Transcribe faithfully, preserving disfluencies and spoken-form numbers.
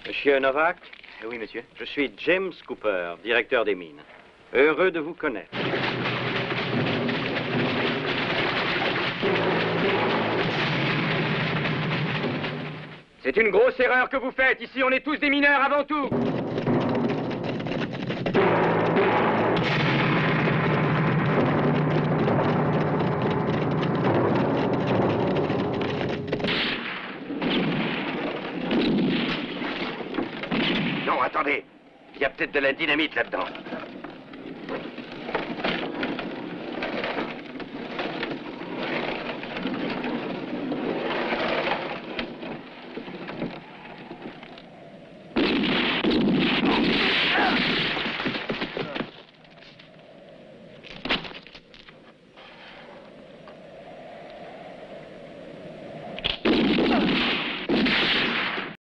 Monsieur Novak? Oui, monsieur. Je suis James Cooper, directeur des mines. Heureux de vous connaître. C'est une grosse erreur que vous faites. Ici, on est tous des mineurs avant tout. Non, attendez. Il y a peut-être de la dynamite là-dedans.